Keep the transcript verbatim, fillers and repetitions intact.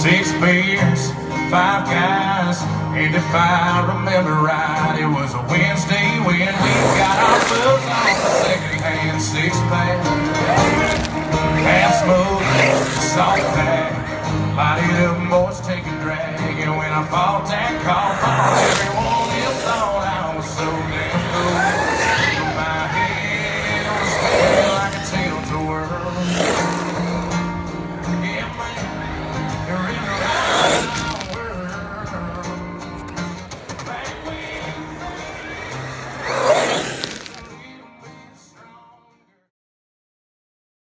Six beers, five guys, and if I remember right, it was a Wednesday when we got our boots on the second-hand six-pack. Half smoke, salt pack, light it up, boys, take a drag. And when I fought that call,